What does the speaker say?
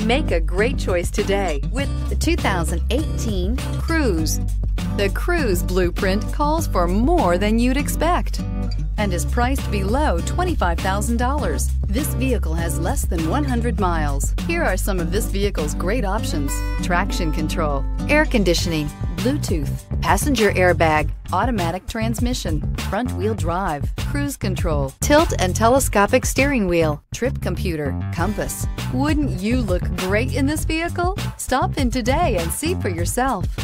Make a great choice today with the 2018 Cruze. The Cruze blueprint calls for more than you'd expect and is priced below $25,000. This vehicle has less than 100 miles. Here are some of this vehicle's great options: traction control, air conditioning, Bluetooth, passenger airbag, automatic transmission, front wheel drive, cruise control, tilt and telescopic steering wheel, trip computer, compass. Wouldn't you look great in this vehicle? Stop in today and see for yourself.